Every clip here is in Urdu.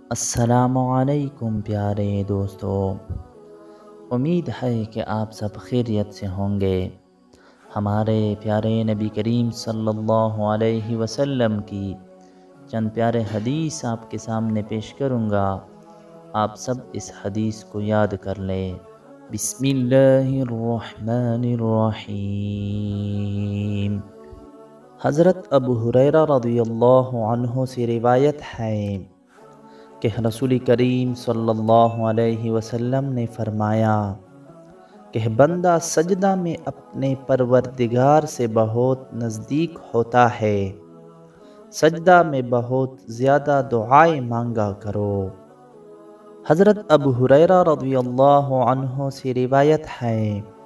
السلام علیکم پیارے دوستو، امید ہے کہ آپ سب خیریت سے ہوں گے۔ ہمارے پیارے نبی کریم صلی اللہ علیہ وسلم کی چند پیارے حدیث آپ کے سامنے پیش کروں گا۔ آپ سب اس حدیث کو یاد کر لیں۔ بسم اللہ الرحمن الرحیم۔ حضرت ابو ہریرہ رضی اللہ عنہ سے روایت ہے کہ رسول کریم صلی اللہ علیہ وسلم نے فرمایا کہ بندہ سجدہ میں اپنے پروردگار سے بہت نزدیک ہوتا ہے، سجدہ میں بہت زیادہ دعائیں مانگا کرو۔ حضرت ابو ہریرہ رضی اللہ عنہ سے روایت ہے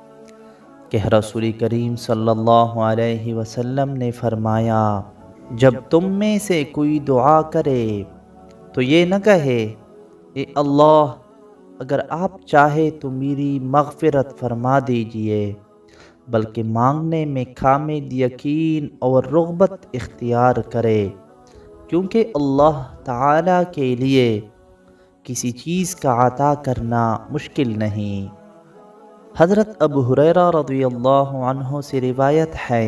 کہ رسول کریم صلی اللہ علیہ وسلم نے فرمایا، جب تم میں سے کوئی دعا کرے تو یہ نہ کہے اے اللہ اگر آپ چاہے تو میری مغفرت فرما دیجئے، بلکہ مانگنے میں کامل یقین اور رغبت اختیار کرے، کیونکہ اللہ تعالیٰ کے لیے کسی چیز کا عطا کرنا مشکل نہیں۔ حضرت ابو ہریرہ رضی اللہ عنہ سے روایت ہے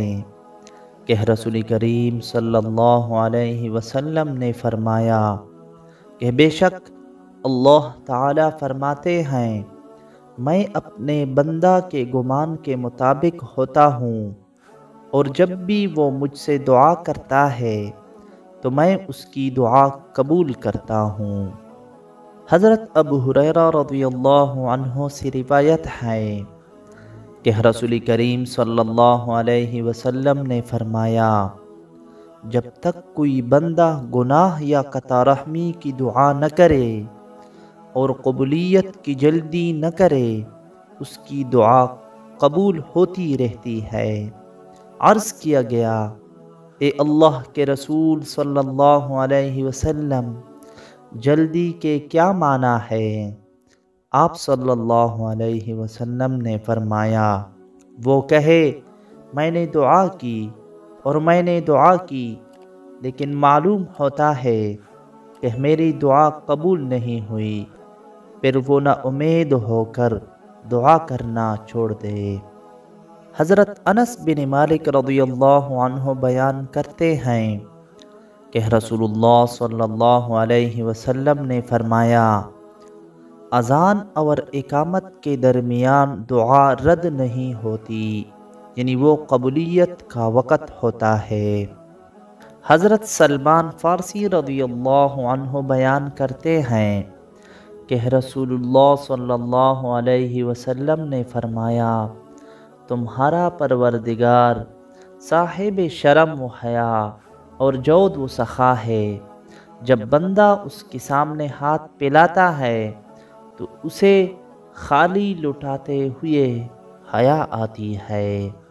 کہ رسول کریم صلی اللہ علیہ وسلم نے فرمایا کہ بے شک اللہ تعالیٰ فرماتے ہیں، میں اپنے بندہ کے گمان کے مطابق ہوتا ہوں، اور جب بھی وہ مجھ سے دعا کرتا ہے تو میں اس کی دعا قبول کرتا ہوں۔ حضرت ابو ہریرہ رضی اللہ عنہ سے روایت ہے کہ رسول کریم صلی اللہ علیہ وسلم نے فرمایا، جب تک کوئی بندہ گناہ یا قطع رحمی کی دعا نہ کرے اور قبولیت کی جلدی نہ کرے، اس کی دعا قبول ہوتی رہتی ہے۔ عرض کیا گیا، اے اللہ کے رسول صلی اللہ علیہ وسلم، جلدی کے کیا معنی ہے؟ آپ صلی اللہ علیہ وسلم نے فرمایا، وہ کہے میں نے دعا کی اور میں نے دعا کی، لیکن معلوم ہوتا ہے کہ میری دعا قبول نہیں ہوئی، پھر وہ نا امید ہو کر دعا کرنا چھوڑ دے۔ حضرت انس بن مالک رضی اللہ عنہ بیان کرتے ہیں کہ رسول اللہ صلی اللہ علیہ وسلم نے فرمایا، اذان اور اقامت کے درمیان دعا رد نہیں ہوتی، یعنی وہ قبولیت کا وقت ہوتا ہے۔ حضرت سلمان فارسی رضی اللہ عنہ بیان کرتے ہیں کہ رسول اللہ صلی اللہ علیہ وسلم نے فرمایا، تمہارا پروردگار صاحب شرم و حیا اور جود و سخا ہے، جب بندہ اس کے سامنے ہاتھ پھیلاتا ہے تو اسے خالی لٹاتے ہوئے حیا آتی ہے۔